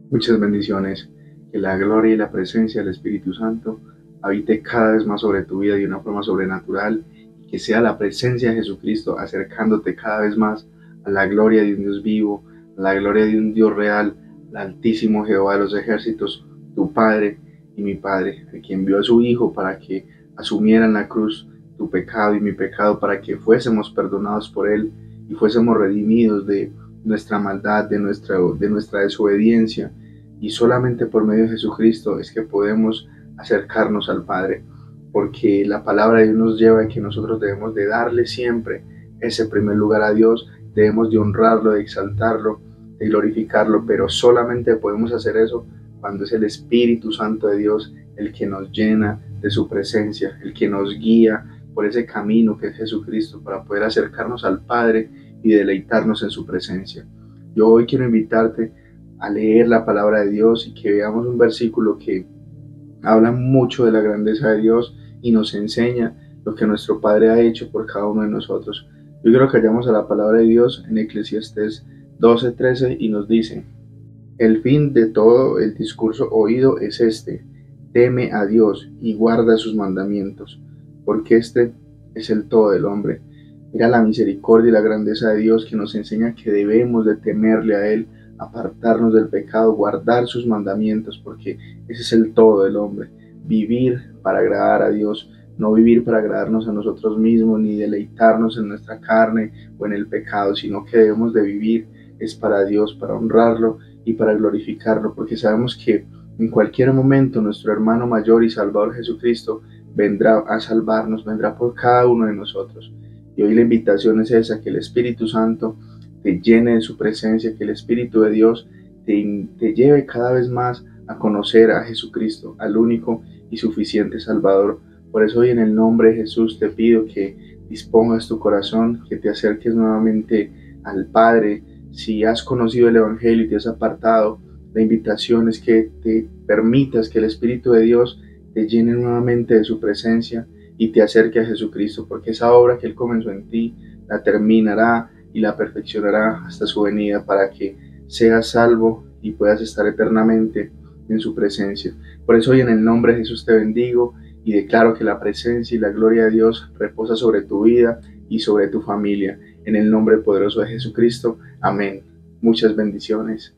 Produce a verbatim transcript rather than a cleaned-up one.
Muchas bendiciones. Que la gloria y la presencia del Espíritu Santo habite cada vez más sobre tu vida de una forma sobrenatural y que sea la presencia de Jesucristo acercándote cada vez más a la gloria de un Dios vivo, a la gloria de un Dios real, el Altísimo Jehová de los ejércitos, tu Padre y mi Padre, el que envió a su Hijo para que asumiera en la cruz tu pecado y mi pecado, para que fuésemos perdonados por Él y fuésemos redimidos de nuestra maldad, de nuestra, de nuestra desobediencia, y solamente por medio de Jesucristo es que podemos acercarnos al Padre, porque la palabra de Dios nos lleva a que nosotros debemos de darle siempre ese primer lugar a Dios, debemos de honrarlo, de exaltarlo, de glorificarlo, pero solamente podemos hacer eso cuando es el Espíritu Santo de Dios el que nos llena de su presencia, el que nos guía por ese camino que es Jesucristo, para poder acercarnos al Padre y deleitarnos en su presencia. Yo hoy quiero invitarte a leer la palabra de Dios y que veamos un versículo que habla mucho de la grandeza de Dios y nos enseña lo que nuestro Padre ha hecho por cada uno de nosotros. Yo quiero que vayamos a la palabra de Dios en Eclesiastés doce trece y nos dice: el fin de todo el discurso oído es este: teme a Dios y guarda sus mandamientos, porque este es el todo del hombre. Mira la misericordia y la grandeza de Dios, que nos enseña que debemos de temerle a Él, apartarnos del pecado, guardar sus mandamientos, porque ese es el todo del hombre. Vivir para agradar a Dios, no vivir para agradarnos a nosotros mismos, ni deleitarnos en nuestra carne o en el pecado, sino que debemos de vivir es para Dios, para honrarlo y para glorificarlo, porque sabemos que en cualquier momento nuestro hermano mayor y Salvador Jesucristo vendrá a salvarnos, vendrá por cada uno de nosotros. Y hoy la invitación es esa: que el Espíritu Santo te llene de su presencia, que el Espíritu de Dios te, te lleve cada vez más a conocer a Jesucristo, al único y suficiente Salvador. Por eso hoy, en el nombre de Jesús, te pido que dispongas tu corazón, que te acerques nuevamente al Padre. Si has conocido el Evangelio y te has apartado, la invitación es que te permitas que el Espíritu de Dios te llene nuevamente de su presencia y te acerque a Jesucristo, porque esa obra que Él comenzó en ti la terminará y la perfeccionará hasta su venida, para que seas salvo y puedas estar eternamente en su presencia. Por eso hoy, en el nombre de Jesús, te bendigo y declaro que la presencia y la gloria de Dios reposa sobre tu vida y sobre tu familia. En el nombre poderoso de Jesucristo. Amén. Muchas bendiciones.